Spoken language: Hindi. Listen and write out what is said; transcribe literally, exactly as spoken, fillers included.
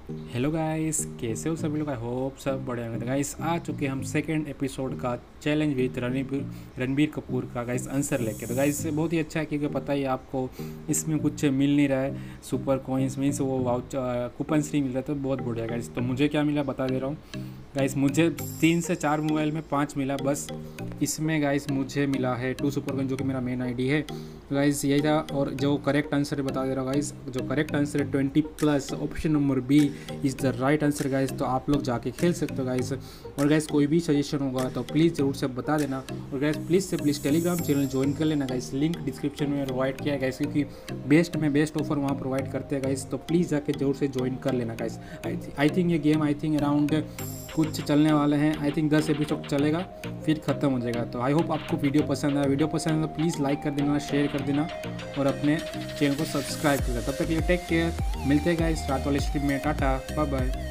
हेलो गाइस, कैसे हो सभी लोग। आई होप सब बढ़िया होंगे। गाइस आ चुके हम सेकंड एपिसोड का चैलेंज विद रणबीर रणबीर कपूर का गाइस आंसर लेके। तो गाइस बहुत ही अच्छा है क्योंकि पता ही है आपको इसमें कुछ मिल नहीं रहा है। सुपर कॉइन्स मीन्स वो वाउचर कूपन फ्री मिल रहा है, तो बहुत बढ़िया गाइस। तो मुझे क्या मिला बता दे रहा हूँ गाइस। मुझे तीन से चार मोबाइल में पाँच मिला बस। इसमें गाइस मुझे मिला है टू सुपर कॉइन जो कि मेरा मेन आईडी है। तो गाइस यही था। और जो करेक्ट आंसर बता दे रहा हूँ गाइस, जो करेक्ट आंसर है twenty plus, option number B is the right answer guys. तो आप लोग जाके खेल सकते हो गाइस। और गाइस कोई भी सजेशन होगा तो प्लीज़ ज़रूर से बता देना। और गाइस प्लीज़ से प्लीज़ टेलीग्राम चैनल ज्वाइन कर लेना गाइस। लिंक डिस्क्रिप्शन में प्रोवाइड किया है गाइस, क्योंकि बेस्ट में बेस्ट ऑफर वहाँ प्रोवाइड करते हैं गाइस। तो प्लीज़ जाके जरूर से ज्वाइन कर लेना गाइस। आई थिंक ये गेम आई थिंक अराउंड कुछ चलने वाले हैं। आई थिंक दस एपिसोड चलेगा फिर ख़त्म हो जाएगा। तो आई होप आपको वीडियो पसंद आया। वीडियो पसंद है तो प्लीज़ लाइक कर देना, शेयर कर देना और अपने चैनल को सब्सक्राइब कर देना। तब तक ये टेक केयर। मिलते हैं गाइस रात वाले स्ट्रीम में। Tata bye bye.